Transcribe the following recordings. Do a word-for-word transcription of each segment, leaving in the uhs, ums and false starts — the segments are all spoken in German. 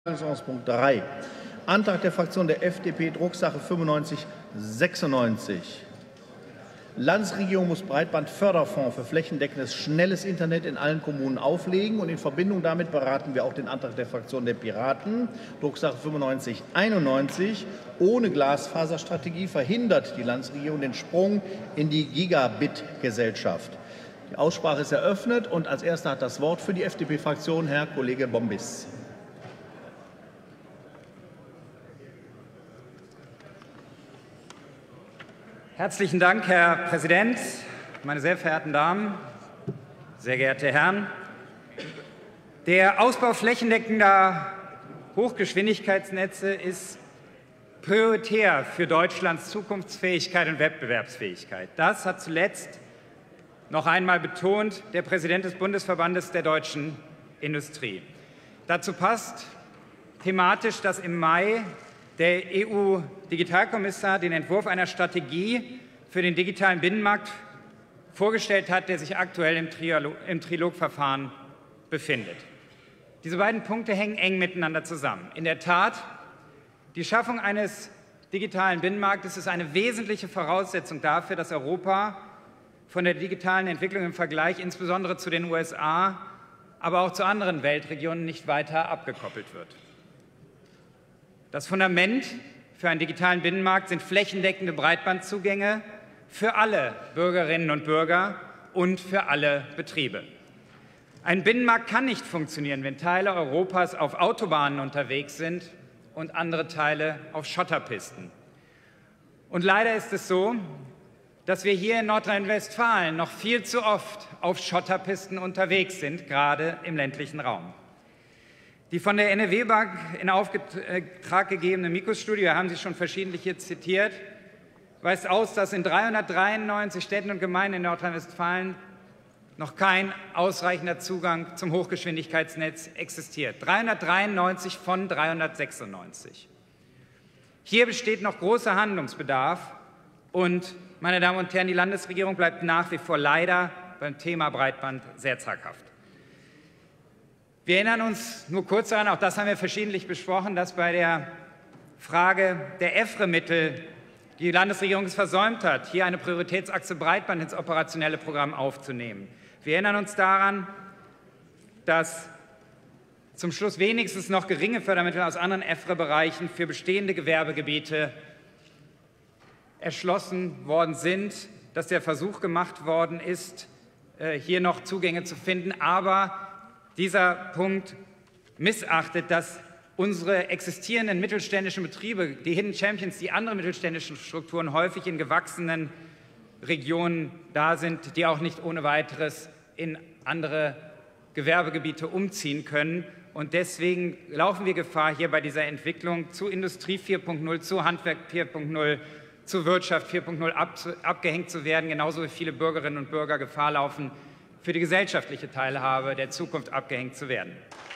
Tagesordnungspunkt drei. Antrag der Fraktion der F D P, Drucksache fünfundneunzig sechsundneunzig. Landesregierung muss Breitbandförderfonds für flächendeckendes schnelles Internet in allen Kommunen auflegen, und in Verbindung damit beraten wir auch den Antrag der Fraktion der Piraten, Drucksache fünfundneunzig einundneunzig. Ohne Glasfaserstrategie verhindert die Landesregierung den Sprung in die Gigabit-Gesellschaft. Die Aussprache ist eröffnet, und als Erster hat das Wort für die F D P-Fraktion Herr Kollege Bombis. Herzlichen Dank, Herr Präsident, meine sehr verehrten Damen, sehr geehrte Herren! Der Ausbau flächendeckender Hochgeschwindigkeitsnetze ist prioritär für Deutschlands Zukunftsfähigkeit und Wettbewerbsfähigkeit. Das hat zuletzt noch einmal betont der Präsident des Bundesverbandes der deutschen Industrie. Dazu passt thematisch, dass im Mai der E U-Digitalkommissar den Entwurf einer Strategie für den digitalen Binnenmarkt vorgestellt hat, der sich aktuell im, im Trilogverfahren befindet. Diese beiden Punkte hängen eng miteinander zusammen. In der Tat, die Schaffung eines digitalen Binnenmarktes ist eine wesentliche Voraussetzung dafür, dass Europa von der digitalen Entwicklung im Vergleich insbesondere zu den U S A, aber auch zu anderen Weltregionen nicht weiter abgekoppelt wird. Das Fundament für einen digitalen Binnenmarkt sind flächendeckende Breitbandzugänge für alle Bürgerinnen und Bürger und für alle Betriebe. Ein Binnenmarkt kann nicht funktionieren, wenn Teile Europas auf Autobahnen unterwegs sind und andere Teile auf Schotterpisten. Und leider ist es so, dass wir hier in Nordrhein-Westfalen noch viel zu oft auf Schotterpisten unterwegs sind, gerade im ländlichen Raum. Die von der N R W-Bank in Auftrag gegebene Micos-Studie, wir haben sie schon verschiedentlich hier zitiert, weist aus, dass in dreihundertdreiundneunzig Städten und Gemeinden in Nordrhein-Westfalen noch kein ausreichender Zugang zum Hochgeschwindigkeitsnetz existiert. dreihundertdreiundneunzig von dreihundertsechsundneunzig. Hier besteht noch großer Handlungsbedarf, und, meine Damen und Herren, die Landesregierung bleibt nach wie vor leider beim Thema Breitband sehr zaghaft. Wir erinnern uns nur kurz daran, auch das haben wir verschiedentlich besprochen, dass bei der Frage der E F R E-Mittel die Landesregierung es versäumt hat, hier eine Prioritätsachse Breitband ins operationelle Programm aufzunehmen. Wir erinnern uns daran, dass zum Schluss wenigstens noch geringe Fördermittel aus anderen E F R E-Bereichen für bestehende Gewerbegebiete erschlossen worden sind, dass der Versuch gemacht worden ist, hier noch Zugänge zu finden, aber dieser Punkt missachtet, dass unsere existierenden mittelständischen Betriebe, die Hidden Champions, die andere mittelständische Strukturen häufig in gewachsenen Regionen da sind, die auch nicht ohne weiteres in andere Gewerbegebiete umziehen können. Und deswegen laufen wir Gefahr, hier bei dieser Entwicklung zu Industrie vier Punkt null, zu Handwerk vier Punkt null, zu Wirtschaft vier Punkt null ab, abgehängt zu werden, genauso wie viele Bürgerinnen und Bürger Gefahr laufen, für die gesellschaftliche Teilhabe der Zukunft abgehängt zu werden.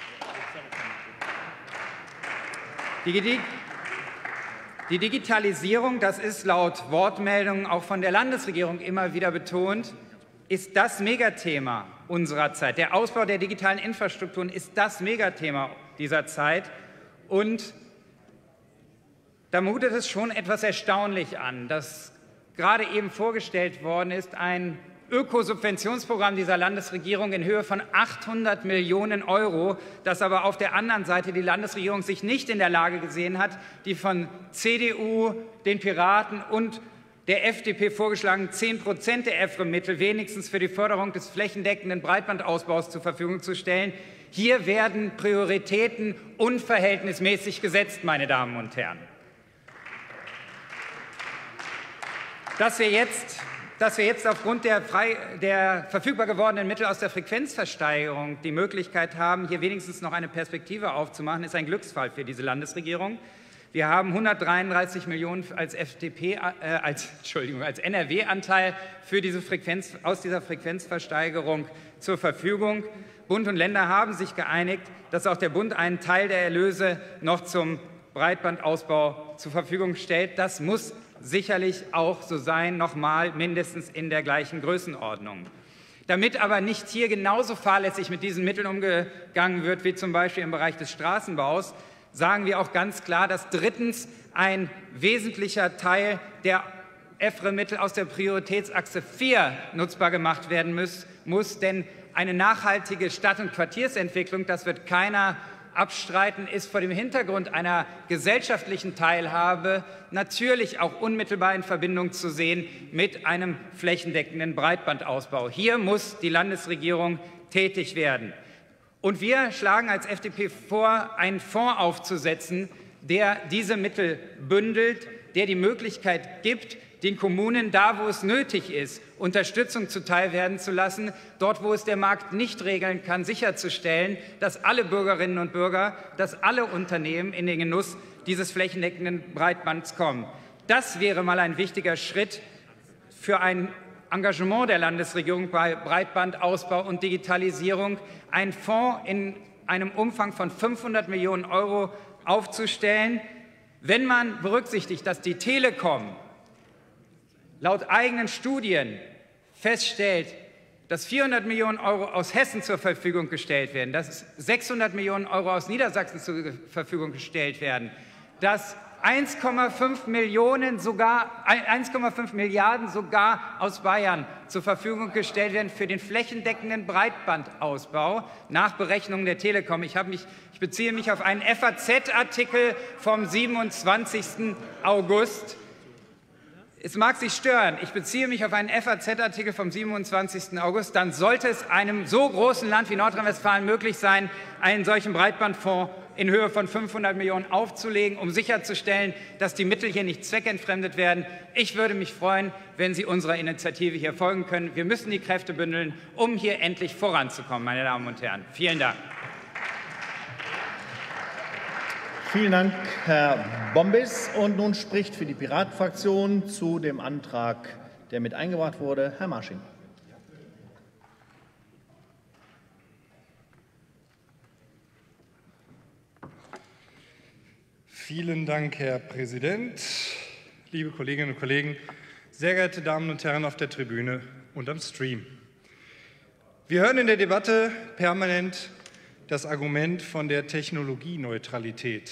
Die, die Digitalisierung, das ist laut Wortmeldungen auch von der Landesregierung immer wieder betont, ist das Megathema unserer Zeit. Der Ausbau der digitalen Infrastrukturen ist das Megathema dieser Zeit. Und da mutet es schon etwas erstaunlich an, dass gerade eben vorgestellt worden ist, ein Ökosubventionsprogramm dieser Landesregierung in Höhe von achthundert Millionen Euro, das aber auf der anderen Seite die Landesregierung sich nicht in der Lage gesehen hat, die von C D U, den Piraten und der F D P vorgeschlagenen zehn Prozent der E F R E-Mittel wenigstens für die Förderung des flächendeckenden Breitbandausbaus zur Verfügung zu stellen. Hier werden Prioritäten unverhältnismäßig gesetzt, meine Damen und Herren. Dass wir jetzt Dass wir jetzt aufgrund der, frei, der verfügbar gewordenen Mittel aus der Frequenzversteigerung die Möglichkeit haben, hier wenigstens noch eine Perspektive aufzumachen, ist ein Glücksfall für diese Landesregierung. Wir haben hundertdreiunddreißig Millionen als, F D P, äh, als, Entschuldigung, als N R W-Anteil für diese Frequenz, aus dieser Frequenzversteigerung zur Verfügung. Bund und Länder haben sich geeinigt, dass auch der Bund einen Teil der Erlöse noch zum Breitbandausbau zur Verfügung stellt. Das muss sicherlich auch so sein, nochmal mindestens in der gleichen Größenordnung. Damit aber nicht hier genauso fahrlässig mit diesen Mitteln umgegangen wird wie zum Beispiel im Bereich des Straßenbaus, sagen wir auch ganz klar, dass drittens ein wesentlicher Teil der E F R E-Mittel aus der Prioritätsachse vier nutzbar gemacht werden muss, muss denn eine nachhaltige Stadt- und Quartiersentwicklung, das wird keiner abstreiten, ist vor dem Hintergrund einer gesellschaftlichen Teilhabe natürlich auch unmittelbar in Verbindung zu sehen mit einem flächendeckenden Breitbandausbau. Hier muss die Landesregierung tätig werden. Und wir schlagen als F D P vor, einen Fonds aufzusetzen, der diese Mittel bündelt, der die Möglichkeit gibt, den Kommunen da, wo es nötig ist, Unterstützung zuteil werden zu lassen, dort, wo es der Markt nicht regeln kann, sicherzustellen, dass alle Bürgerinnen und Bürger, dass alle Unternehmen in den Genuss dieses flächendeckenden Breitbands kommen. Das wäre mal ein wichtiger Schritt für ein Engagement der Landesregierung bei Breitbandausbau und Digitalisierung, einen Fonds in einem Umfang von fünfhundert Millionen Euro aufzustellen. Wenn man berücksichtigt, dass die Telekom laut eigenen Studien feststellt, dass vierhundert Millionen Euro aus Hessen zur Verfügung gestellt werden, dass sechshundert Millionen Euro aus Niedersachsen zur Verfügung gestellt werden, dass eins Komma fünf Millionen sogar, eins Komma fünf Milliarden sogar aus Bayern zur Verfügung gestellt werden für den flächendeckenden Breitbandausbau nach Berechnungen der Telekom. Ich, habe mich, ich beziehe mich auf einen F A Z-Artikel vom siebenundzwanzigsten August. Es mag Sie stören, ich beziehe mich auf einen F A Z-Artikel vom siebenundzwanzigsten August. Dann sollte es einem so großen Land wie Nordrhein-Westfalen möglich sein, einen solchen Breitbandfonds in Höhe von fünfhundert Millionen aufzulegen, um sicherzustellen, dass die Mittel hier nicht zweckentfremdet werden. Ich würde mich freuen, wenn Sie unserer Initiative hier folgen können. Wir müssen die Kräfte bündeln, um hier endlich voranzukommen, meine Damen und Herren. Vielen Dank. Vielen Dank, Herr Bombis. Und nun spricht für die Piratenfraktion zu dem Antrag, der mit eingebracht wurde, Herr Marsching. Vielen Dank, Herr Präsident, liebe Kolleginnen und Kollegen, sehr geehrte Damen und Herren auf der Tribüne und am Stream. Wir hören in der Debatte permanent das Argument von der Technologieneutralität.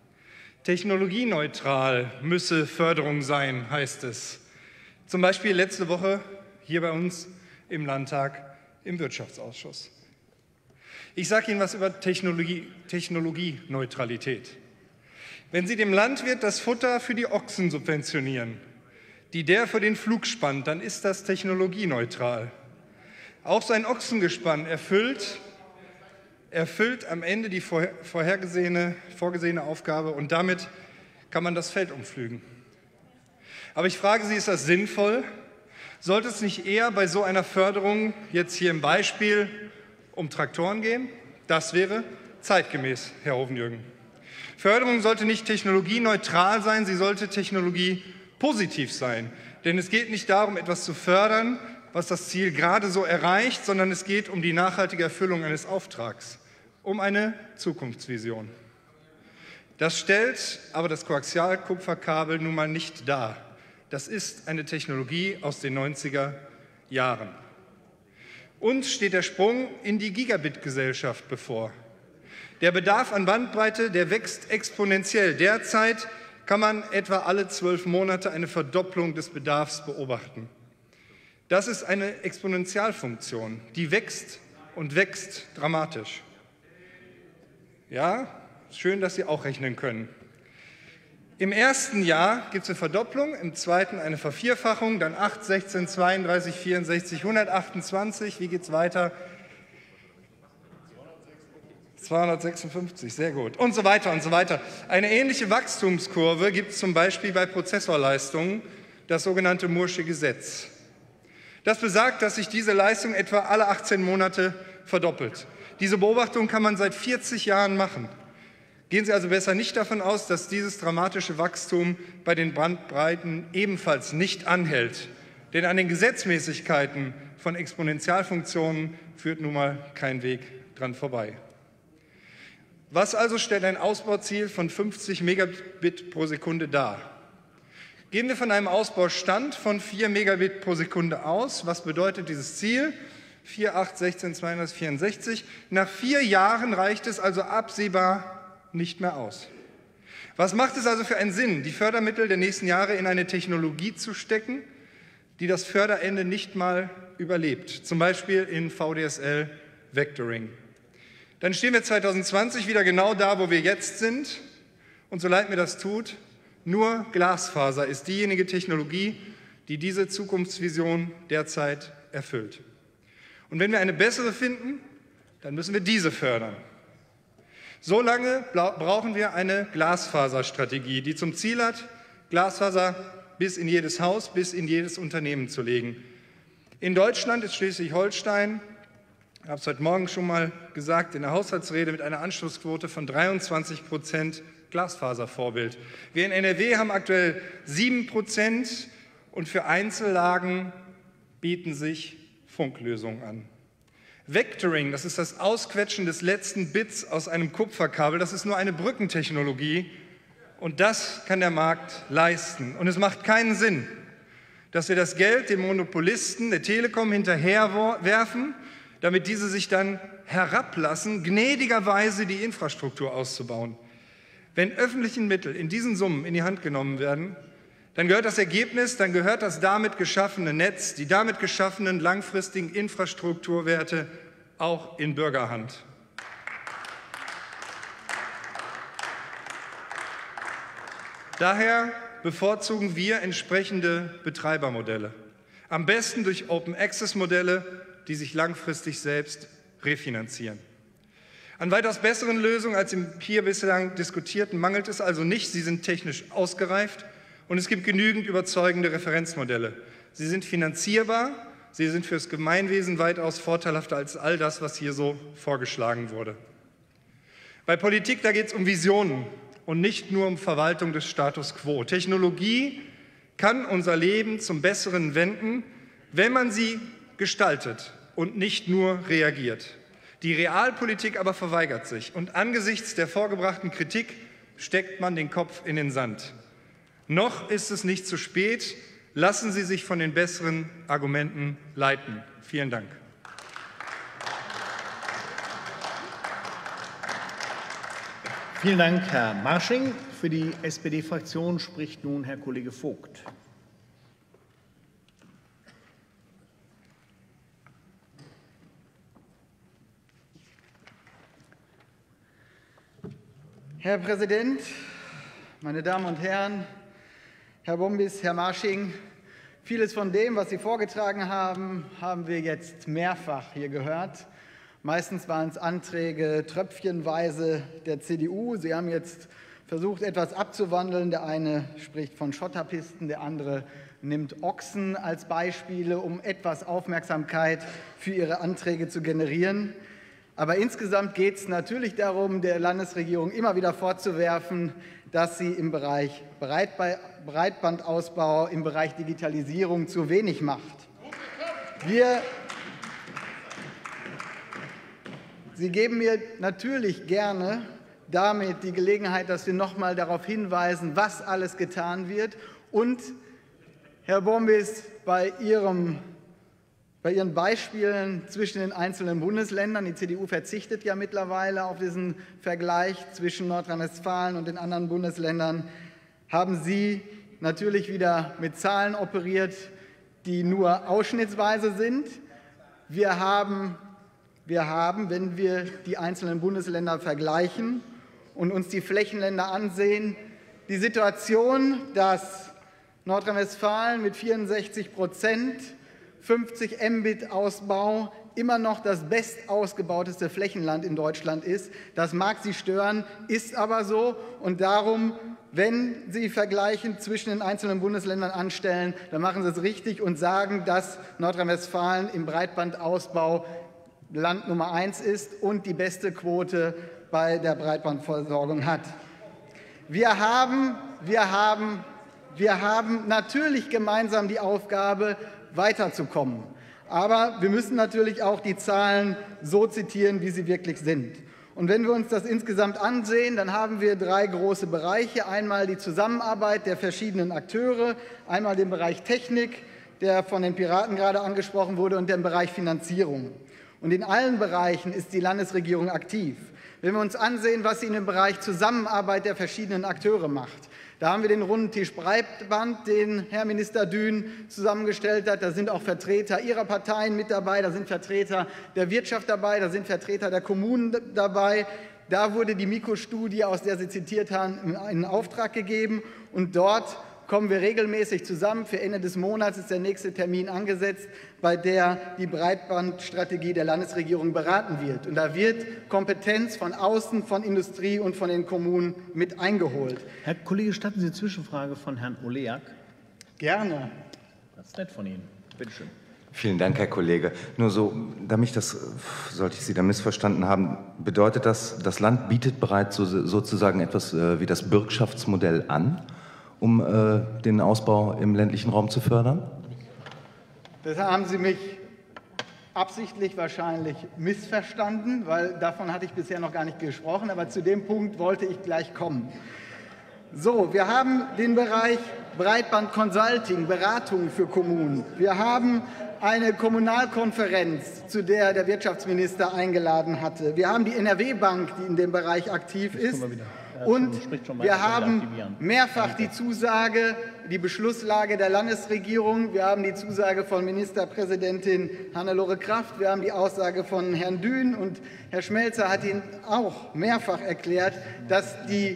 Technologieneutral müsse Förderung sein, heißt es. Zum Beispiel letzte Woche hier bei uns im Landtag im Wirtschaftsausschuss. Ich sage Ihnen was über Technologie, Technologieneutralität. Wenn Sie dem Landwirt das Futter für die Ochsen subventionieren, die der für den Flug spannt, dann ist das technologieneutral. Auch sein Ochsengespann erfüllt, erfüllt am Ende die vorhergesehene, vorgesehene Aufgabe und damit kann man das Feld umflügen. Aber ich frage Sie, ist das sinnvoll? Sollte es nicht eher bei so einer Förderung, jetzt hier im Beispiel, um Traktoren gehen? Das wäre zeitgemäß, Herr Hovenjürgen. Förderung sollte nicht technologieneutral sein, sie sollte technologiepositiv sein. Denn es geht nicht darum, etwas zu fördern, was das Ziel gerade so erreicht, sondern es geht um die nachhaltige Erfüllung eines Auftrags, um eine Zukunftsvision. Das stellt aber das Koaxialkupferkabel nun mal nicht dar. Das ist eine Technologie aus den neunziger Jahren. Uns steht der Sprung in die Gigabit-Gesellschaft bevor. Der Bedarf an Bandbreite, der wächst exponentiell. Derzeit kann man etwa alle zwölf Monate eine Verdopplung des Bedarfs beobachten. Das ist eine Exponentialfunktion, die wächst und wächst dramatisch. Ja, schön, dass Sie auch rechnen können. Im ersten Jahr gibt es eine Verdopplung, im zweiten eine Vervierfachung, dann acht, sechzehn, zweiunddreißig, vierundsechzig, hundertachtundzwanzig. Wie geht es weiter? zweihundertsechsundfünfzig, sehr gut. Und so weiter und so weiter. Eine ähnliche Wachstumskurve gibt es zum Beispiel bei Prozessorleistungen, das sogenannte Moore'sche Gesetz. Das besagt, dass sich diese Leistung etwa alle achtzehn Monate verdoppelt. Diese Beobachtung kann man seit vierzig Jahren machen. Gehen Sie also besser nicht davon aus, dass dieses dramatische Wachstum bei den Bandbreiten ebenfalls nicht anhält. Denn an den Gesetzmäßigkeiten von Exponentialfunktionen führt nun mal kein Weg dran vorbei. Was also stellt ein Ausbauziel von fünfzig Megabit pro Sekunde dar? Gehen wir von einem Ausbaustand von vier Megabit pro Sekunde aus. Was bedeutet dieses Ziel? vier, acht, sechzehn, zweiunddreißig, vierundsechzig. Nach vier Jahren reicht es also absehbar nicht mehr aus. Was macht es also für einen Sinn, die Fördermittel der nächsten Jahre in eine Technologie zu stecken, die das Förderende nicht mal überlebt, zum Beispiel in V D S L Vectoring? Dann stehen wir zweitausendzwanzig wieder genau da, wo wir jetzt sind. Und so leid mir das tut, nur Glasfaser ist diejenige Technologie, die diese Zukunftsvision derzeit erfüllt. Und wenn wir eine bessere finden, dann müssen wir diese fördern. So lange brauchen wir eine Glasfaserstrategie, die zum Ziel hat, Glasfaser bis in jedes Haus, bis in jedes Unternehmen zu legen. In Deutschland ist Schleswig-Holstein, ich habe es heute Morgen schon mal gesagt, in der Haushaltsrede mit einer Anschlussquote von dreiundzwanzig Prozent Glasfaservorbild. Wir in N R W haben aktuell sieben Prozent und für Einzellagen bieten sich Funklösungen an. Vectoring, das ist das Ausquetschen des letzten Bits aus einem Kupferkabel, das ist nur eine Brückentechnologie und das kann der Markt leisten. Und es macht keinen Sinn, dass wir das Geld dem Monopolisten der Telekom hinterherwerfen, damit diese sich dann herablassen, gnädigerweise die Infrastruktur auszubauen. Wenn öffentliche Mittel in diesen Summen in die Hand genommen werden, dann gehört das Ergebnis, dann gehört das damit geschaffene Netz, die damit geschaffenen langfristigen Infrastrukturwerte auch in Bürgerhand. Daher bevorzugen wir entsprechende Betreibermodelle. Am besten durch Open-Access-Modelle, die sich langfristig selbst refinanzieren. An weitaus besseren Lösungen als im hier bislang diskutierten mangelt es also nicht. Sie sind technisch ausgereift und es gibt genügend überzeugende Referenzmodelle. Sie sind finanzierbar, sie sind für das Gemeinwesen weitaus vorteilhafter als all das, was hier so vorgeschlagen wurde. Bei Politik, da geht es um Visionen und nicht nur um Verwaltung des Status quo. Technologie kann unser Leben zum Besseren wenden, wenn man sie gestaltet und nicht nur reagiert. Die Realpolitik aber verweigert sich und angesichts der vorgebrachten Kritik steckt man den Kopf in den Sand. Noch ist es nicht zu spät. Lassen Sie sich von den besseren Argumenten leiten. Vielen Dank. Vielen Dank, Herr Marsching. Für die S P D-Fraktion spricht nun Herr Kollege Vogt. Herr Präsident, meine Damen und Herren, Herr Bombis, Herr Marsching, vieles von dem, was Sie vorgetragen haben, haben wir jetzt mehrfach hier gehört. Meistens waren es Anträge tröpfchenweise der C D U. Sie haben jetzt versucht, etwas abzuwandeln. Der eine spricht von Schotterpisten, der andere nimmt Ochsen als Beispiele, um etwas Aufmerksamkeit für Ihre Anträge zu generieren. Aber insgesamt geht es natürlich darum, der Landesregierung immer wieder vorzuwerfen, dass sie im Bereich Breitbandausbau, im Bereich Digitalisierung zu wenig macht. Wir, Sie geben mir natürlich gerne damit die Gelegenheit, dass wir noch mal darauf hinweisen, was alles getan wird. Und, Herr Bombis, bei Ihrem Bei Ihren Beispielen zwischen den einzelnen Bundesländern, die C D U verzichtet ja mittlerweile auf diesen Vergleich zwischen Nordrhein-Westfalen und den anderen Bundesländern, haben Sie natürlich wieder mit Zahlen operiert, die nur ausschnittsweise sind. Wir haben, wir haben, wenn wir die einzelnen Bundesländer vergleichen und uns die Flächenländer ansehen, die Situation, dass Nordrhein-Westfalen mit vierundsechzig Prozent fünfzig Mbit Ausbau immer noch das bestausgebauteste Flächenland in Deutschland ist. Das mag Sie stören, ist aber so. Und darum, wenn Sie Vergleiche zwischen den einzelnen Bundesländern anstellen, dann machen Sie es richtig und sagen, dass Nordrhein-Westfalen im Breitbandausbau Land Nummer eins ist und die beste Quote bei der Breitbandversorgung hat. Wir haben, wir haben, wir haben natürlich gemeinsam die Aufgabe, weiterzukommen. Aber wir müssen natürlich auch die Zahlen so zitieren, wie sie wirklich sind. Und wenn wir uns das insgesamt ansehen, dann haben wir drei große Bereiche. Einmal die Zusammenarbeit der verschiedenen Akteure, einmal den Bereich Technik, der von den Piraten gerade angesprochen wurde, und den Bereich Finanzierung. Und in allen Bereichen ist die Landesregierung aktiv. Wenn wir uns ansehen, was sie in dem Bereich Zusammenarbeit der verschiedenen Akteure macht, da haben wir den runden Tisch Breitband, den Herr Minister Dün zusammengestellt hat. Da sind auch Vertreter Ihrer Parteien mit dabei, da sind Vertreter der Wirtschaft dabei, da sind Vertreter der Kommunen dabei. Da wurde die Mikro-Studie, aus der Sie zitiert haben, in Auftrag gegeben. Und dort kommen wir regelmäßig zusammen. Für Ende des Monats ist der nächste Termin angesetzt, bei der die Breitbandstrategie der Landesregierung beraten wird. Und da wird Kompetenz von außen, von Industrie und von den Kommunen mit eingeholt. Herr Kollege, statten Sie eine Zwischenfrage von Herrn Oleak? Gerne. Das ist nett von Ihnen. Bitte schön. Vielen Dank, Herr Kollege. Nur so, damit ich das, sollte ich Sie da missverstanden haben, bedeutet das, das Land bietet bereits so, sozusagen etwas äh, wie das Bürgschaftsmodell an, um äh, den Ausbau im ländlichen Raum zu fördern? Deshalb haben Sie mich absichtlich wahrscheinlich missverstanden, weil davon hatte ich bisher noch gar nicht gesprochen, aber zu dem Punkt wollte ich gleich kommen. So, wir haben den Bereich Breitband Consulting, Beratung für Kommunen. Wir haben eine Kommunalkonferenz, zu der der Wirtschaftsminister eingeladen hatte. Wir haben die N R W-Bank, die in dem Bereich aktiv ist. Und wir haben mehrfach die Zusage, die Beschlusslage der Landesregierung. Wir haben die Zusage von Ministerpräsidentin Hannelore Kraft. Wir haben die Aussage von Herrn Dün. Und Herr Schmelzer hat Ihnen auch mehrfach erklärt, dass die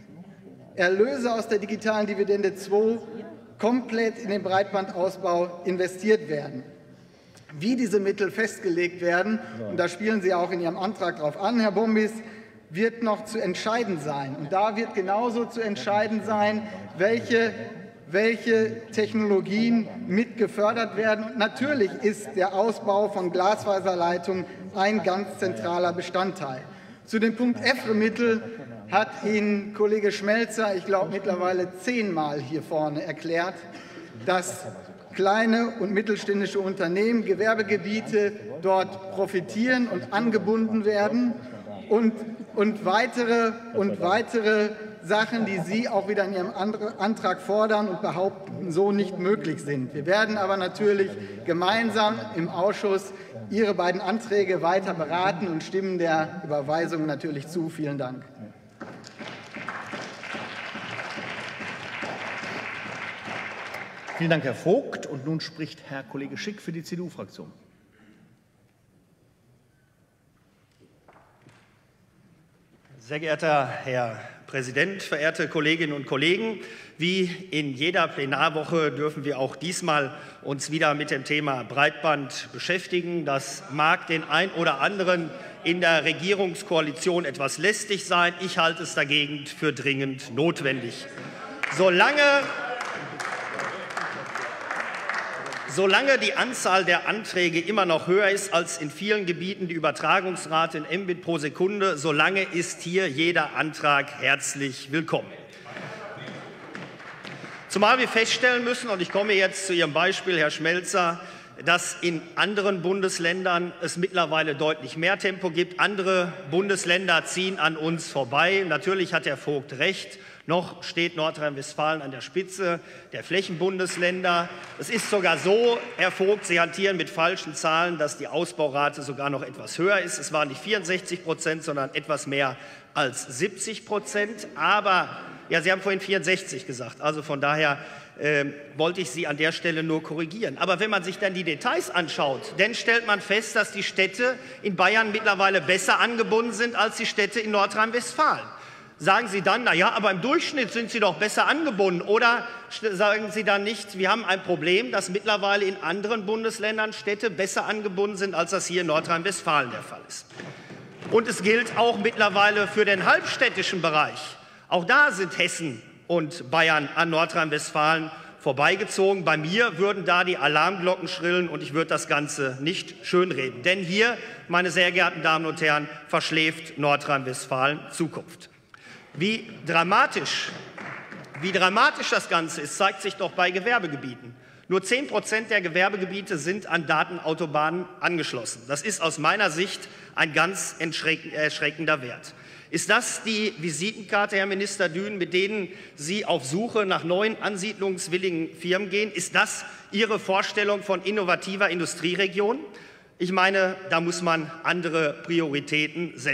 Erlöse aus der digitalen Dividende zwei komplett in den Breitbandausbau investiert werden. Wie diese Mittel festgelegt werden, und da spielen Sie auch in Ihrem Antrag darauf an, Herr Bombis, wird noch zu entscheiden sein. Und da wird genauso zu entscheiden sein, welche, welche Technologien mit gefördert werden. Und natürlich ist der Ausbau von Glasfaserleitungen ein ganz zentraler Bestandteil. Zu dem Punkt E F R E-Mittel hat Ihnen Kollege Schmelzer, ich glaube mittlerweile zehnmal hier vorne erklärt, dass kleine und mittelständische Unternehmen, Gewerbegebiete dort profitieren und angebunden werden und, und, weitere, und weitere Sachen, die Sie auch wieder in Ihrem Antrag fordern und behaupten, so nicht möglich sind. Wir werden aber natürlich gemeinsam im Ausschuss Ihre beiden Anträge weiter beraten und stimmen der Überweisung natürlich zu. Vielen Dank. Vielen Dank, Herr Vogt. Und nun spricht Herr Kollege Schick für die C D U-Fraktion. Sehr geehrter Herr Präsident, verehrte Kolleginnen und Kollegen! Wie in jeder Plenarwoche dürfen wir auch diesmal uns wieder mit dem Thema Breitband beschäftigen. Das mag den ein oder anderen in der Regierungskoalition etwas lästig sein. Ich halte es dagegen für dringend notwendig. Solange Solange die Anzahl der Anträge immer noch höher ist als in vielen Gebieten die Übertragungsrate in Mbit pro Sekunde, solange ist hier jeder Antrag herzlich willkommen. Zumal wir feststellen müssen, und ich komme jetzt zu Ihrem Beispiel, Herr Schmelzer, dass in anderen Bundesländern es mittlerweile deutlich mehr Tempo gibt. Andere Bundesländer ziehen an uns vorbei. Natürlich hat Herr Vogt recht. Noch steht Nordrhein-Westfalen an der Spitze der Flächenbundesländer. Es ist sogar so, Herr Vogt, Sie hantieren mit falschen Zahlen, dass die Ausbaurate sogar noch etwas höher ist. Es waren nicht vierundsechzig Prozent, sondern etwas mehr als siebzig Prozent. Aber, ja, Sie haben vorhin vierundsechzig gesagt, also von daher äh, wollte ich Sie an der Stelle nur korrigieren. Aber wenn man sich dann die Details anschaut, dann stellt man fest, dass die Städte in Bayern mittlerweile besser angebunden sind als die Städte in Nordrhein-Westfalen. Sagen Sie dann, na ja, aber im Durchschnitt sind Sie doch besser angebunden. Oder sagen Sie dann nicht, wir haben ein Problem, dass mittlerweile in anderen Bundesländern Städte besser angebunden sind, als das hier in Nordrhein-Westfalen der Fall ist. Und es gilt auch mittlerweile für den halbstädtischen Bereich. Auch da sind Hessen und Bayern an Nordrhein-Westfalen vorbeigezogen. Bei mir würden da die Alarmglocken schrillen und ich würde das Ganze nicht schönreden. Denn hier, meine sehr geehrten Damen und Herren, verschläft Nordrhein-Westfalen Zukunft. Wie dramatisch, wie dramatisch das Ganze ist, zeigt sich doch bei Gewerbegebieten. Nur zehn Prozent der Gewerbegebiete sind an Datenautobahnen angeschlossen. Das ist aus meiner Sicht ein ganz erschreckender Wert. Ist das die Visitenkarte, Herr Minister Dün, mit denen Sie auf Suche nach neuen ansiedlungswilligen Firmen gehen? Ist das Ihre Vorstellung von innovativer Industrieregion? Ich meine, da muss man andere Prioritäten setzen.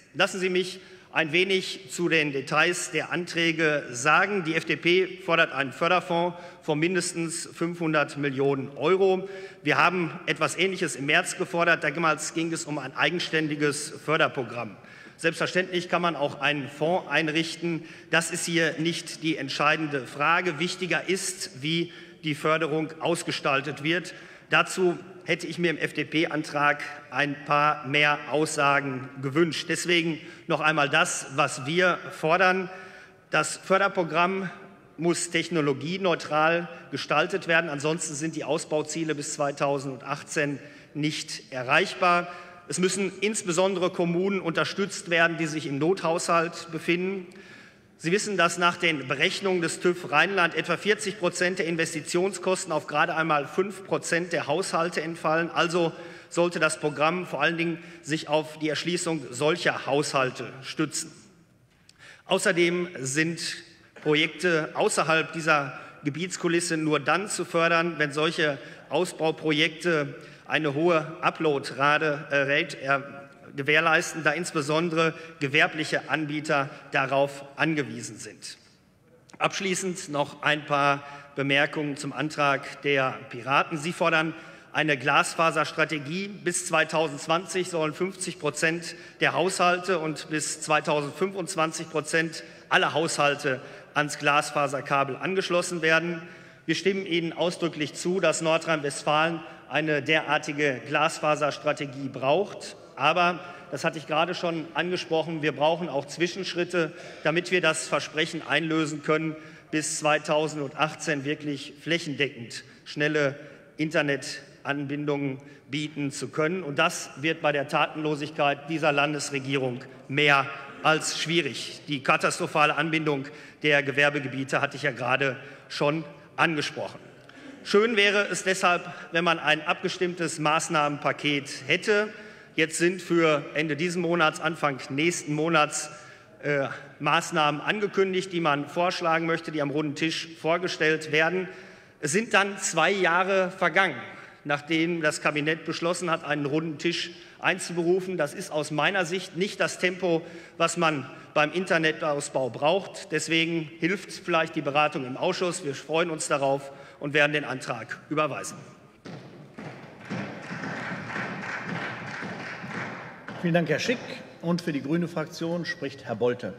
Lassen Sie mich ein wenig zu den Details der Anträge sagen. Die F D P fordert einen Förderfonds von mindestens fünfhundert Millionen Euro. Wir haben etwas Ähnliches im März gefordert. Damals ging es um ein eigenständiges Förderprogramm. Selbstverständlich kann man auch einen Fonds einrichten. Das ist hier nicht die entscheidende Frage. Wichtiger ist, wie die Förderung ausgestaltet wird. Dazu hätte ich mir im F D P-Antrag ein paar mehr Aussagen gewünscht. Deswegen noch einmal das, was wir fordern. Das Förderprogramm muss technologieneutral gestaltet werden. Ansonsten sind die Ausbauziele bis zweitausendachtzehn nicht erreichbar. Es müssen insbesondere Kommunen unterstützt werden, die sich im Nothaushalt befinden. Sie wissen, dass nach den Berechnungen des TÜV Rheinland etwa vierzig Prozent der Investitionskosten auf gerade einmal fünf Prozent der Haushalte entfallen. Also sollte das Programm vor allen Dingen sich auf die Erschließung solcher Haushalte stützen. Außerdem sind Projekte außerhalb dieser Gebietskulisse nur dann zu fördern, wenn solche Ausbauprojekte eine hohe Upload-Rate äh, gewährleisten, da insbesondere gewerbliche Anbieter darauf angewiesen sind. Abschließend noch ein paar Bemerkungen zum Antrag der Piraten. Sie fordern eine Glasfaserstrategie. Bis zweitausendzwanzig sollen fünfzig Prozent der Haushalte und bis zweitausendfünfundzwanzig Prozent aller Haushalte ans Glasfaserkabel angeschlossen werden. Wir stimmen Ihnen ausdrücklich zu, dass Nordrhein-Westfalen eine derartige Glasfaserstrategie braucht. Aber, das hatte ich gerade schon angesprochen, wir brauchen auch Zwischenschritte, damit wir das Versprechen einlösen können, bis zweitausendachtzehn wirklich flächendeckend schnelle Internetanbindungen bieten zu können. Und das wird bei der Tatenlosigkeit dieser Landesregierung mehr als schwierig. Die katastrophale Anbindung der Gewerbegebiete hatte ich ja gerade schon angesprochen. Schön wäre es deshalb, wenn man ein abgestimmtes Maßnahmenpaket hätte. Jetzt sind für Ende dieses Monats, Anfang nächsten Monats äh, Maßnahmen angekündigt, die man vorschlagen möchte, die am runden Tisch vorgestellt werden. Es sind dann zwei Jahre vergangen, nachdem das Kabinett beschlossen hat, einen runden Tisch einzuberufen. Das ist aus meiner Sicht nicht das Tempo, was man beim Internetausbau braucht. Deswegen hilft vielleicht die Beratung im Ausschuss. Wir freuen uns darauf und werden den Antrag überweisen. Vielen Dank, Herr Schick. Und für die Grüne Fraktion spricht Herr Bolte.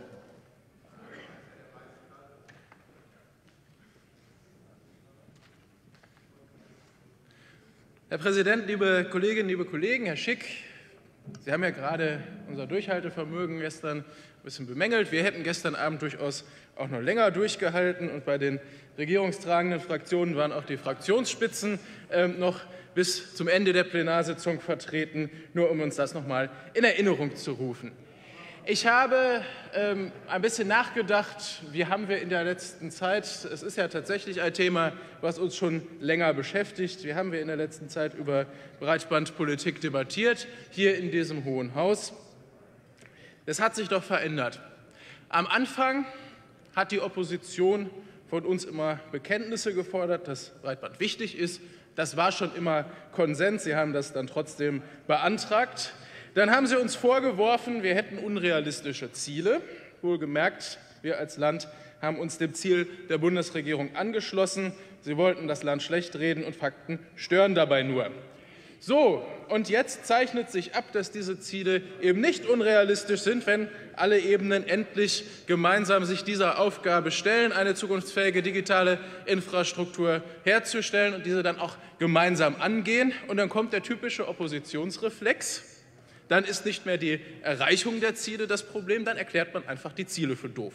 Herr Präsident, liebe Kolleginnen, liebe Kollegen, Herr Schick, Sie haben ja gerade unser Durchhaltevermögen gestern ein bisschen bemängelt. Wir hätten gestern Abend durchaus auch noch länger durchgehalten. Und bei den regierungstragenden Fraktionen waren auch die Fraktionsspitzen äh, noch bis zum Ende der Plenarsitzung vertreten, nur um uns das noch mal in Erinnerung zu rufen. Ich habe ähm, ein bisschen nachgedacht, wie haben wir in der letzten Zeit, es ist ja tatsächlich ein Thema, was uns schon länger beschäftigt, wie haben wir in der letzten Zeit über Breitbandpolitik debattiert, hier in diesem Hohen Haus. Das hat sich doch verändert. Am Anfang hat die Opposition von uns immer Bekenntnisse gefordert, dass Breitband wichtig ist. Das war schon immer Konsens. Sie haben das dann trotzdem beantragt. Dann haben Sie uns vorgeworfen, wir hätten unrealistische Ziele. Wohlgemerkt, wir als Land haben uns dem Ziel der Bundesregierung angeschlossen. Sie wollten das Land schlecht reden und Fakten stören dabei nur. So, und jetzt zeichnet sich ab, dass diese Ziele eben nicht unrealistisch sind, wenn alle Ebenen endlich gemeinsam sich dieser Aufgabe stellen, eine zukunftsfähige digitale Infrastruktur herzustellen und diese dann auch gemeinsam angehen. Und dann kommt der typische Oppositionsreflex. Dann ist nicht mehr die Erreichung der Ziele das Problem, dann erklärt man einfach die Ziele für doof.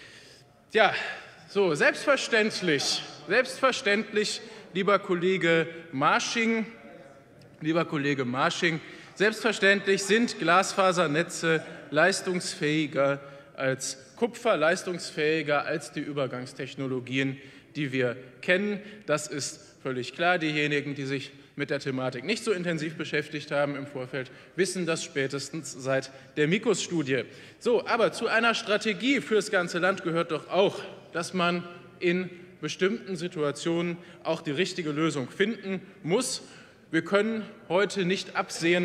Ja, so, selbstverständlich, selbstverständlich, lieber Kollege Marsching, lieber Kollege Marsching, selbstverständlich sind Glasfasernetze leistungsfähiger als Kupfer, leistungsfähiger als die Übergangstechnologien, die wir kennen. Das ist völlig klar. Diejenigen, die sich mit der Thematik nicht so intensiv beschäftigt haben im Vorfeld, wissen das spätestens seit der Mikos-Studie. So, aber zu einer Strategie für das ganze Land gehört doch auch, dass man in bestimmten Situationen auch die richtige Lösung finden muss. Wir können heute nicht absehen,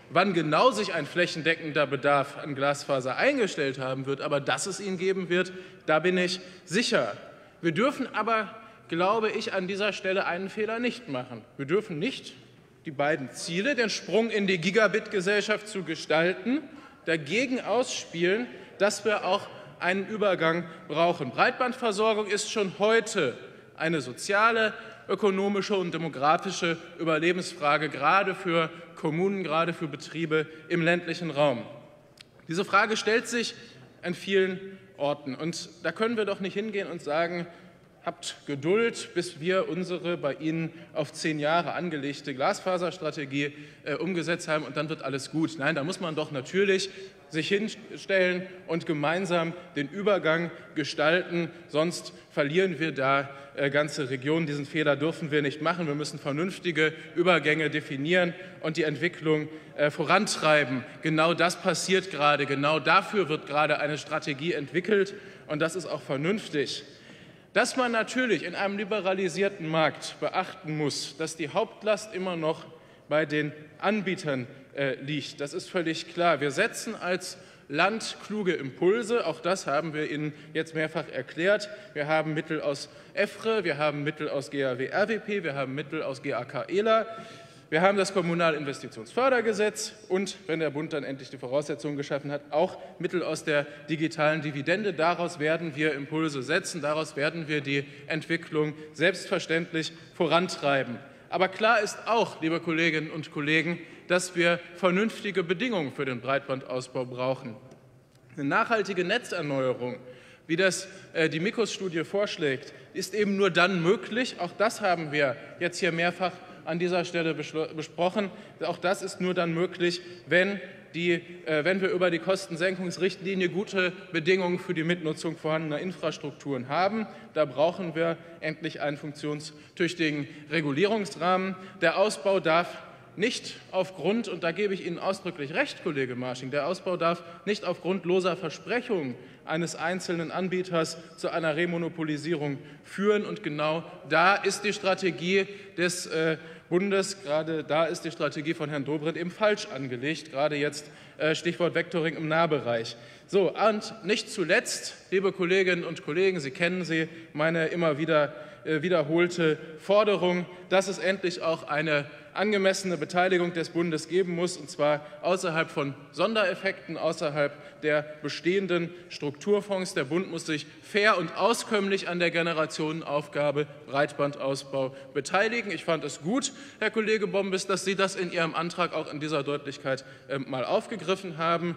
Wann genau sich ein flächendeckender Bedarf an Glasfaser eingestellt haben wird, aber dass es ihn geben wird, da bin ich sicher. Wir dürfen aber, glaube ich, an dieser Stelle einen Fehler nicht machen. Wir dürfen nicht die beiden Ziele, den Sprung in die Gigabit-Gesellschaft zu gestalten, dagegen ausspielen, dass wir auch einen Übergang brauchen. Breitbandversorgung ist schon heute eine soziale, ökonomische und demografische Überlebensfrage, gerade für Kommunen, gerade für Betriebe im ländlichen Raum. Diese Frage stellt sich an vielen Orten. Und da können wir doch nicht hingehen und sagen, habt Geduld, bis wir unsere bei Ihnen auf zehn Jahre angelegte Glasfaserstrategie äh, umgesetzt haben und dann wird alles gut. Nein, da muss man doch natürlich sich hinstellen und gemeinsam den Übergang gestalten, sonst verlieren wir da äh, ganze Regionen. Diesen Fehler dürfen wir nicht machen. Wir müssen vernünftige Übergänge definieren und die Entwicklung äh, vorantreiben. Genau das passiert gerade. Genau dafür wird gerade eine Strategie entwickelt und das ist auch vernünftig. Dass man natürlich in einem liberalisierten Markt beachten muss, dass die Hauptlast immer noch bei den Anbietern äh, liegt, das ist völlig klar. Wir setzen als Land kluge Impulse, auch das haben wir Ihnen jetzt mehrfach erklärt. Wir haben Mittel aus E F R E, wir haben Mittel aus G A W R W P, wir haben Mittel aus G A K E L A. Wir haben das Kommunalinvestitionsfördergesetz und, wenn der Bund dann endlich die Voraussetzungen geschaffen hat, auch Mittel aus der digitalen Dividende. Daraus werden wir Impulse setzen, daraus werden wir die Entwicklung selbstverständlich vorantreiben. Aber klar ist auch, liebe Kolleginnen und Kollegen, dass wir vernünftige Bedingungen für den Breitbandausbau brauchen. Eine nachhaltige Netzerneuerung, wie das äh, die Mikos-Studie vorschlägt, ist eben nur dann möglich, auch das haben wir jetzt hier mehrfach an dieser Stelle besprochen. Auch das ist nur dann möglich, wenn, die, äh, wenn wir über die Kostensenkungsrichtlinie gute Bedingungen für die Mitnutzung vorhandener Infrastrukturen haben. Da brauchen wir endlich einen funktionstüchtigen Regulierungsrahmen. Der Ausbau darf nicht aufgrund, und da gebe ich Ihnen ausdrücklich recht, Kollege Marsching, der Ausbau darf nicht aufgrund loser Versprechungen eines einzelnen Anbieters zu einer Remonopolisierung führen. Und genau da ist die Strategie des äh, Bundes, gerade da ist die Strategie von Herrn Dobrindt eben falsch angelegt, gerade jetzt äh, Stichwort Vectoring im Nahbereich. So, und nicht zuletzt, liebe Kolleginnen und Kollegen, Sie kennen sie, meine immer wieder äh, wiederholte Forderung, dass es endlich auch eine angemessene Beteiligung des Bundes geben muss, und zwar außerhalb von Sondereffekten, außerhalb der bestehenden Strukturfonds. Der Bund muss sich fair und auskömmlich an der Generationenaufgabe Breitbandausbau beteiligen. Ich fand es gut, Herr Kollege Bombes, dass Sie das in Ihrem Antrag auch in dieser Deutlichkeit äh, mal aufgegriffen haben.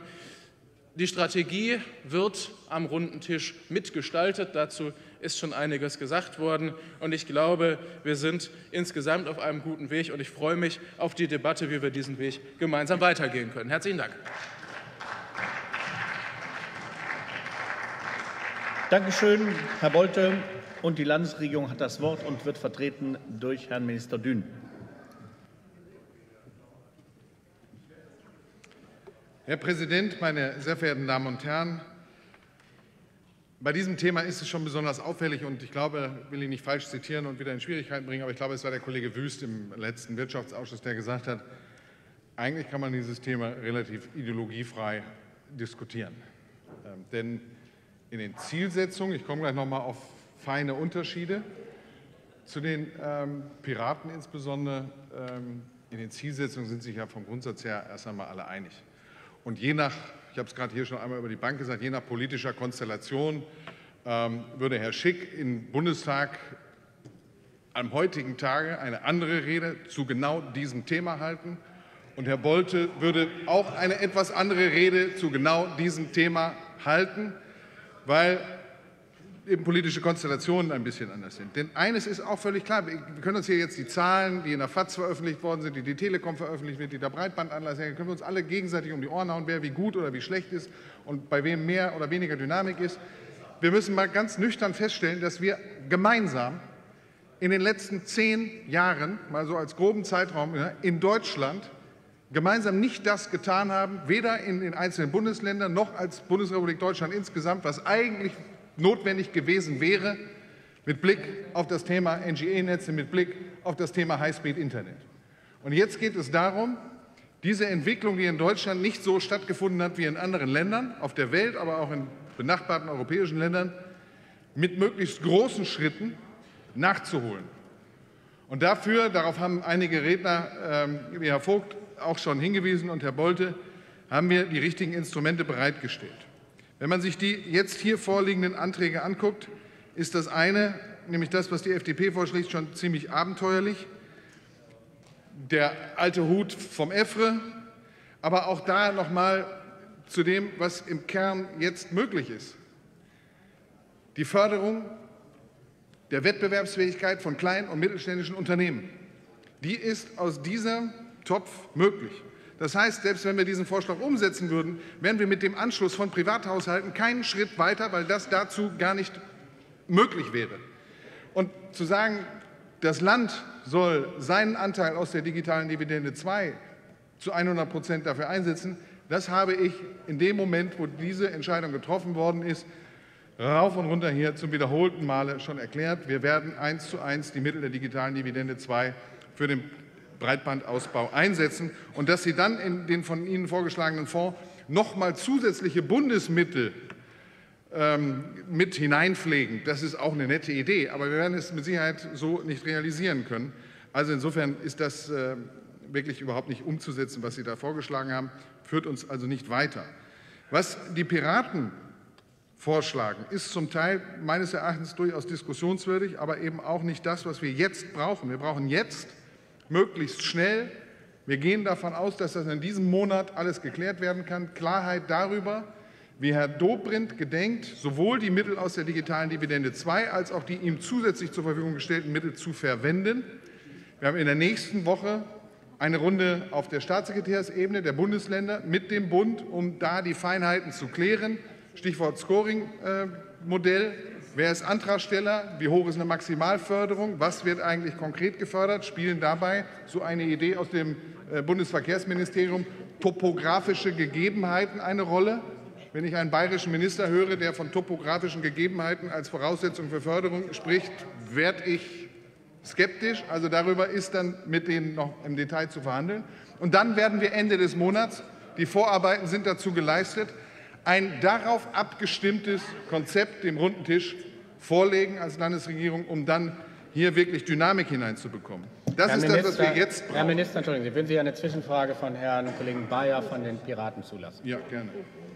Die Strategie wird am runden Tisch mitgestaltet. Dazu ist schon einiges gesagt worden. Und ich glaube, wir sind insgesamt auf einem guten Weg. Und ich freue mich auf die Debatte, wie wir diesen Weg gemeinsam weitergehen können. Herzlichen Dank. Dankeschön, Herr Bolte. Und die Landesregierung hat das Wort und wird vertreten durch Herrn Minister Dünn. Herr Präsident, meine sehr verehrten Damen und Herren! Bei diesem Thema ist es schon besonders auffällig, und ich glaube, ich will ihn nicht falsch zitieren und wieder in Schwierigkeiten bringen, aber ich glaube, es war der Kollege Wüst im letzten Wirtschaftsausschuss, der gesagt hat, eigentlich kann man dieses Thema relativ ideologiefrei diskutieren. Ähm, denn in den Zielsetzungen, ich komme gleich noch mal auf feine Unterschiede, zu den ähm, Piraten insbesondere, ähm, in den Zielsetzungen sind sich ja vom Grundsatz her erst einmal alle einig. Und je nach, ich habe es gerade hier schon einmal über die Bank gesagt, je nach politischer Konstellation ähm, würde Herr Schick im Bundestag am heutigen Tage eine andere Rede zu genau diesem Thema halten. Und Herr Bolte würde auch eine etwas andere Rede zu genau diesem Thema halten, weil eben politische Konstellationen ein bisschen anders sind. Denn eines ist auch völlig klar, wir können uns hier jetzt die Zahlen, die in der F A Z veröffentlicht worden sind, die die Telekom veröffentlicht wird, die der Breitbandanlass, können wir uns alle gegenseitig um die Ohren hauen, wer wie gut oder wie schlecht ist und bei wem mehr oder weniger Dynamik ist. Wir müssen mal ganz nüchtern feststellen, dass wir gemeinsam in den letzten zehn Jahren, mal so als groben Zeitraum, in Deutschland gemeinsam nicht das getan haben, weder in den einzelnen Bundesländern noch als Bundesrepublik Deutschland insgesamt, was eigentlich notwendig gewesen wäre mit Blick auf das Thema N G E-Netze, mit Blick auf das Thema Highspeed-Internet. Und jetzt geht es darum, Diese Entwicklung, die in Deutschland nicht so stattgefunden hat wie in anderen Ländern, auf der Welt, aber auch in benachbarten europäischen Ländern, mit möglichst großen Schritten nachzuholen. Und dafür, darauf haben einige Redner, äh, wie Herr Vogt, auch schon hingewiesen und Herr Bolte, haben wir die richtigen Instrumente bereitgestellt. Wenn man sich die jetzt hier vorliegenden Anträge anguckt, ist das eine, nämlich das, was die F D P vorschlägt, schon ziemlich abenteuerlich. Der alte Hut vom E F R E, aber auch da noch mal zu dem, was im Kern jetzt möglich ist. Die Förderung der Wettbewerbsfähigkeit von kleinen und mittelständischen Unternehmen, die ist aus diesem Topf möglich. Das heißt, selbst wenn wir diesen Vorschlag umsetzen würden, wären wir mit dem Anschluss von Privathaushalten keinen Schritt weiter, weil das dazu gar nicht möglich wäre. Und zu sagen, das Land soll seinen Anteil aus der digitalen Dividende zwei zu hundert Prozent dafür einsetzen, das habe ich in dem Moment, wo diese Entscheidung getroffen worden ist, rauf und runter hier zum wiederholten Male schon erklärt. Wir werden eins zu eins die Mittel der digitalen Dividende zwei für den Breitbandausbau einsetzen und dass Sie dann in den von Ihnen vorgeschlagenen Fonds noch mal zusätzliche Bundesmittel ähm, mit hineinpflegen. Das ist auch eine nette Idee, aber wir werden es mit Sicherheit so nicht realisieren können. Also insofern ist das äh, wirklich überhaupt nicht umzusetzen, was Sie da vorgeschlagen haben, führt uns also nicht weiter. Was die Piraten vorschlagen, ist zum Teil meines Erachtens durchaus diskussionswürdig, aber eben auch nicht das, was wir jetzt brauchen. Wir brauchen jetzt möglichst schnell, wir gehen davon aus, dass das in diesem Monat alles geklärt werden kann, Klarheit darüber, wie Herr Dobrindt gedenkt, sowohl die Mittel aus der digitalen Dividende zwei als auch die ihm zusätzlich zur Verfügung gestellten Mittel zu verwenden. Wir haben in der nächsten Woche eine Runde auf der Staatssekretärsebene der Bundesländer mit dem Bund, um da die Feinheiten zu klären. Stichwort Scoring-Modell. Wer ist Antragsteller? Wie hoch ist eine Maximalförderung? Was wird eigentlich konkret gefördert? Spielen dabei, so eine Idee aus dem Bundesverkehrsministerium, topografische Gegebenheiten eine Rolle? Wenn ich einen bayerischen Minister höre, der von topografischen Gegebenheiten als Voraussetzung für Förderung spricht, werde ich skeptisch. Also darüber ist dann mit denen noch im Detail zu verhandeln. Und dann werden wir Ende des Monats, die Vorarbeiten sind dazu geleistet, ein darauf abgestimmtes Konzept dem runden Tisch vorlegen als Landesregierung, um dann hier wirklich Dynamik hineinzubekommen. Das Herr ist Minister, das, was wir jetzt brauchen. Herr Minister, entschuldigen Sie, würden Sie eine Zwischenfrage von Herrn Kollegen Bayer von den Piraten zulassen? Ja, gerne.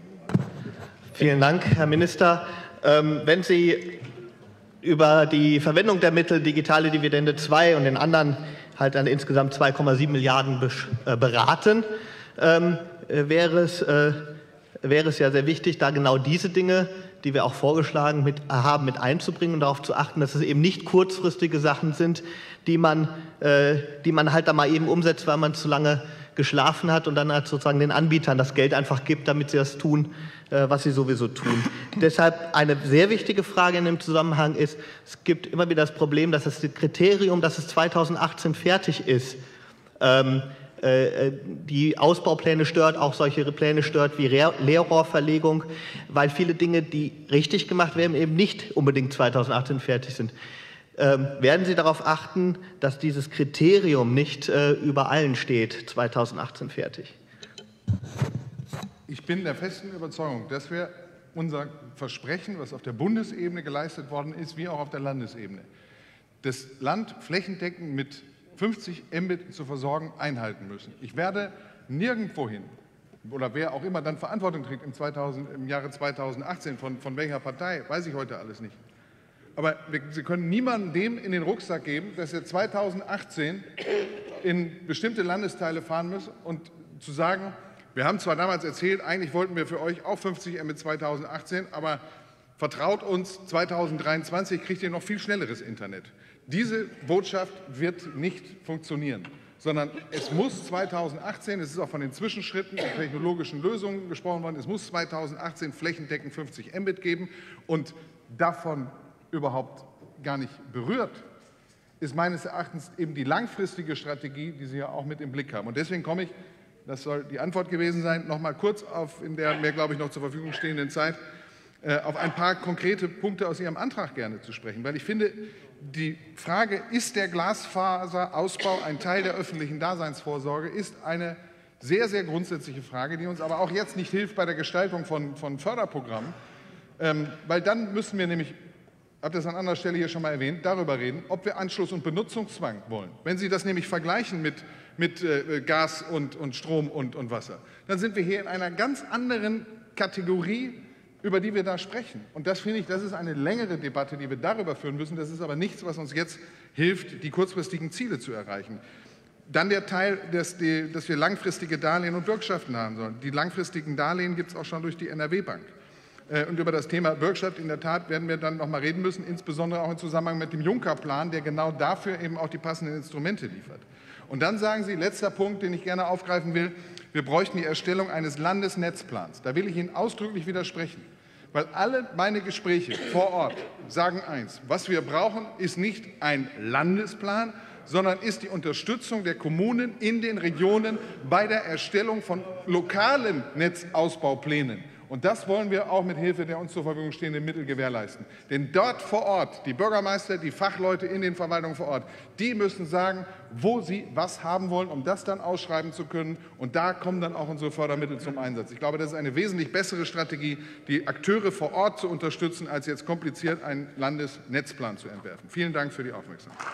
Vielen Dank, Herr Minister. Ähm, wenn Sie über die Verwendung der Mittel digitale Dividende zwei und den anderen halt an insgesamt zwei Komma sieben Milliarden äh, beraten, ähm, wäre es äh, wäre es ja sehr wichtig, da genau diese Dinge, die wir auch vorgeschlagen mit, haben, mit einzubringen und darauf zu achten, dass es eben nicht kurzfristige Sachen sind, die man, äh, die man halt da mal eben umsetzt, weil man zu lange geschlafen hat und dann halt sozusagen den Anbietern das Geld einfach gibt, damit sie das tun, äh, was sie sowieso tun. Deshalb eine sehr wichtige Frage in dem Zusammenhang ist, es gibt immer wieder das Problem, dass das Kriterium, dass es zweitausendachtzehn fertig ist, ähm, die Ausbaupläne stört, auch solche Pläne stört wie Leerrohrverlegung, weil viele Dinge, die richtig gemacht werden, eben nicht unbedingt zweitausendachtzehn fertig sind. Ähm, werden Sie darauf achten, dass dieses Kriterium nicht äh, über allen steht, zweitausendachtzehn fertig? Ich bin der festen Überzeugung, dass wir unser Versprechen, was auf der Bundesebene geleistet worden ist, wie auch auf der Landesebene, das Land flächendeckend mit fünfzig Mbit zu versorgen, einhalten müssen. Ich werde nirgendwohin, oder wer auch immer dann Verantwortung trägt im, zweitausend, im Jahre zweitausendachtzehn, von, von welcher Partei, weiß ich heute alles nicht. Aber wir, Sie können niemandem dem in den Rucksack geben, dass er zweitausendachtzehn in bestimmte Landesteile fahren muss und zu sagen, wir haben zwar damals erzählt, eigentlich wollten wir für euch auch fünfzig Mbit zweitausendachtzehn, aber vertraut uns, zweitausenddreiundzwanzig kriegt ihr noch viel schnelleres Internet. Diese Botschaft wird nicht funktionieren, sondern es muss zweitausendachtzehn, es ist auch von den Zwischenschritten und technologischen Lösungen gesprochen worden, es muss zweitausendachtzehn flächendeckend fünfzig Mbit geben und davon überhaupt gar nicht berührt, ist meines Erachtens eben die langfristige Strategie, die Sie ja auch mit im Blick haben. Und deswegen komme ich, das soll die Antwort gewesen sein, noch mal kurz auf in der mir, glaube ich, noch zur Verfügung stehenden Zeit, äh, auf ein paar konkrete Punkte aus Ihrem Antrag gerne zu sprechen, weil ich finde, die Frage, ist der Glasfaserausbau ein Teil der öffentlichen Daseinsvorsorge, ist eine sehr, sehr grundsätzliche Frage, die uns aber auch jetzt nicht hilft bei der Gestaltung von, von Förderprogrammen, ähm, weil dann müssen wir nämlich, ich habe das an anderer Stelle hier schon mal erwähnt, darüber reden, ob wir Anschluss- und Benutzungszwang wollen. Wenn Sie das nämlich vergleichen mit, mit äh, Gas und, und Strom und, und Wasser, dann sind wir hier in einer ganz anderen Kategorie, über die wir da sprechen. Und das finde ich, das ist eine längere Debatte, die wir darüber führen müssen. Das ist aber nichts, was uns jetzt hilft, die kurzfristigen Ziele zu erreichen. Dann der Teil, dass, die, dass wir langfristige Darlehen und Bürgschaften haben sollen. Die langfristigen Darlehen gibt es auch schon durch die N R W-Bank. Und über das Thema Bürgschaft in der Tat werden wir dann noch mal reden müssen, insbesondere auch im Zusammenhang mit dem Juncker-Plan, der genau dafür eben auch die passenden Instrumente liefert. Und dann sagen Sie, letzter Punkt, den ich gerne aufgreifen will, wir bräuchten die Erstellung eines Landesnetzplans. Da will ich Ihnen ausdrücklich widersprechen. Weil alle meine Gespräche vor Ort sagen eins, was wir brauchen, ist nicht ein Landesplan, sondern ist die Unterstützung der Kommunen in den Regionen bei der Erstellung von lokalen Netzausbauplänen. Und das wollen wir auch mit Hilfe der uns zur Verfügung stehenden Mittel gewährleisten. Denn dort vor Ort, die Bürgermeister, die Fachleute in den Verwaltungen vor Ort, die müssen sagen, wo sie was haben wollen, um das dann ausschreiben zu können. Und da kommen dann auch unsere Fördermittel zum Einsatz. Ich glaube, das ist eine wesentlich bessere Strategie, die Akteure vor Ort zu unterstützen, als jetzt kompliziert einen Landesnetzplan zu entwerfen. Vielen Dank für die Aufmerksamkeit.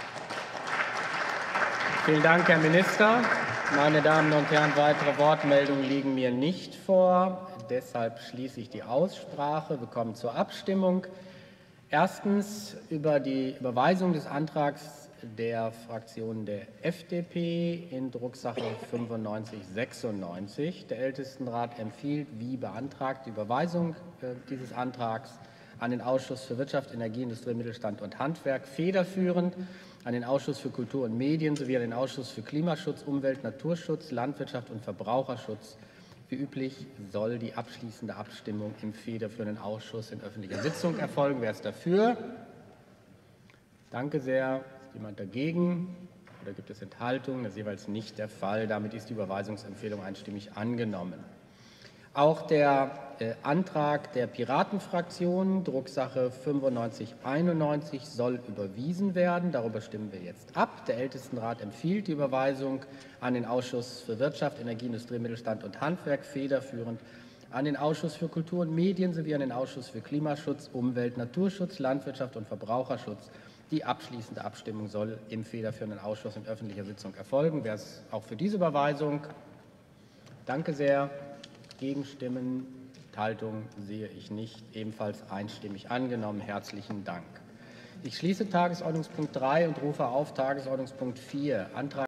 Vielen Dank, Herr Minister. Meine Damen und Herren, weitere Wortmeldungen liegen mir nicht vor. Deshalb schließe ich die Aussprache. Wir kommen zur Abstimmung. Erstens über die Überweisung des Antrags der Fraktion der F D P in Drucksache fünfundneunzig sechsundneunzig. Der Ältestenrat empfiehlt, wie beantragt, die Überweisung dieses Antrags an den Ausschuss für Wirtschaft, Energie, Industrie, Mittelstand und Handwerk, federführend an den Ausschuss für Kultur und Medien sowie an den Ausschuss für Klimaschutz, Umwelt, Naturschutz, Landwirtschaft und Verbraucherschutz. Wie üblich soll die abschließende Abstimmung im federführenden Ausschuss in öffentlicher Sitzung erfolgen. Wer ist dafür? Danke sehr. Ist jemand dagegen? Oder gibt es Enthaltungen? Das ist jeweils nicht der Fall. Damit ist die Überweisungsempfehlung einstimmig angenommen. Auch der äh, Antrag der Piratenfraktion, Drucksache fünfundneunzig einundneunzig, soll überwiesen werden. Darüber stimmen wir jetzt ab. Der Ältestenrat empfiehlt die Überweisung an den Ausschuss für Wirtschaft, Energie, Industrie, Mittelstand und Handwerk, federführend an den Ausschuss für Kultur und Medien sowie an den Ausschuss für Klimaschutz, Umwelt, Naturschutz, Landwirtschaft und Verbraucherschutz. Die abschließende Abstimmung soll im federführenden Ausschuss in öffentlicher Sitzung erfolgen. Wer ist auch für diese Überweisung? Danke sehr. Gegenstimmen, Enthaltungen sehe ich nicht. Ebenfalls einstimmig angenommen. Herzlichen Dank. Ich schließe Tagesordnungspunkt drei und rufe auf Tagesordnungspunkt vier. Antrag